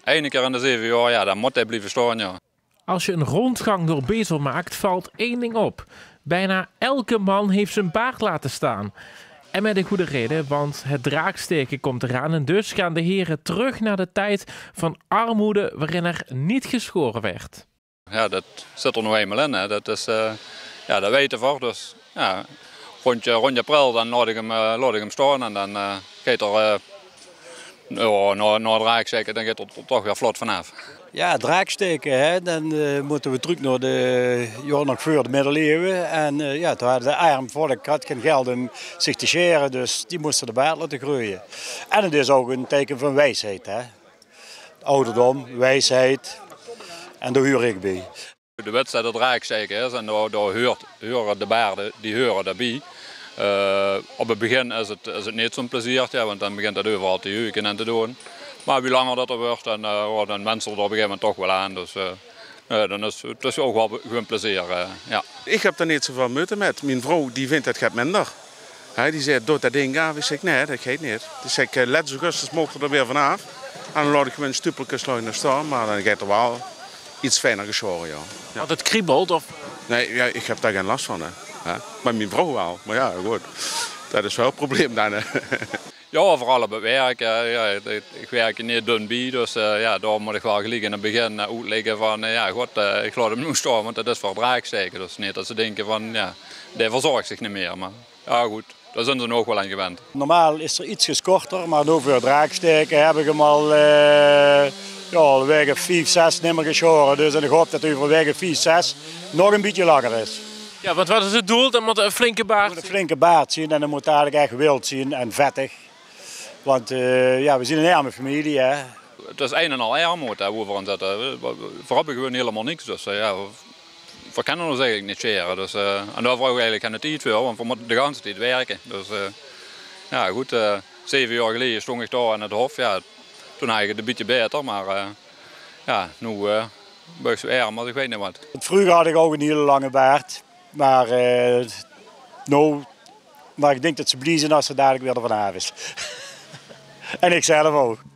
Eén keer in de 7 jaar, ja, dan moet hij blijven staan, ja. Als je een rondgang door Bezel maakt, valt één ding op. Bijna elke man heeft zijn baard laten staan. En met een goede reden, want het draaksteken komt eraan. En dus gaan de heren terug naar de tijd van armoede waarin er niet geschoren werd. Ja, dat zit er nog eenmaal in, hè. Dat is, ja, dat weten we. Dus ja, rond april dan laat ik hem staan en dan gaat er na draaksteken, dan gaat er toch weer vlot vanaf. Ja, draaksteken, hè? Dan moeten we terug naar de jaren nog voor de middeleeuwen. En ja, toen hadden de arm volk had geen geld om zich te scheren, dus die moesten de baard laten groeien. En het is ook een teken van wijsheid, hè? Ouderdom, wijsheid, en daar huur ik bij. De wedstrijd draaksteken is en daar horen de baarden, die horen daarbij. Op het begin is het niet zo'n plezier, ja, want dan begint het overal te jeuken en te doen. Maar hoe langer dat er wordt, dan worden mensen er op een gegeven moment toch wel aan. Dus dan is het ook wel gewoon plezier. Ja. Ik heb er niet zoveel moeite met. Mijn vrouw die vindt het gaat minder. Die zegt, doe dat ding af. Ik zeg, nee, dat gaat niet. Dus ik let augustus mocht er weer vanaf. En dan laat ik mijn stupeltjes staan, maar dan gaat er wel iets fijner geschoren. Ja. Ja. Want het kriebelt of... Nee, ja, ik heb daar geen last van. Hè. Maar mijn vrouw wel. Maar ja, goed. Dat is wel een probleem dan. Hè. Ja, vooral op het werk. Ja, ik werk niet dun bij, dus ja, daar moet ik wel gelijk in het begin uitleggen van ja, goed, ik laat hem nu staan, want dat is voor draaksteken. Dus niet dat ze denken van ja, die verzorgt zich niet meer. Maar ja, goed, daar zijn ze nog wel aan gewend. Normaal is er iets korter, maar nu voor draaksteken heb ik hem al ja, wegen 5, 6 niet meer geschoren. Dus ik hoop dat hij voor wegen 4, 6 nog een beetje langer is. Ja, want wat is het doel? Dan moet een flinke baard zien. Een flinke baard zien en dan moet eigenlijk echt wild zien en vettig. Want ja, we zijn een arme familie. Hè. Het is een en al armoede waar we aan zitten. We hebben gewoon helemaal niks. Dus ja, we kunnen ons eigenlijk niet scheren. Dus, en daar vragen we eigenlijk geen tijd voor, want we moeten de hele tijd werken. Dus ja, goed, 7 jaar geleden stond ik daar aan het hof. Ja, toen had ik het een beetje beter, maar ja, nu ben ik arm, maar ik weet niet wat. Vroeger had ik ook een hele lange baard. Maar nou, maar ik denk dat ze blij zijn als ze dadelijk weer er vanaf is. En ik zelf ook.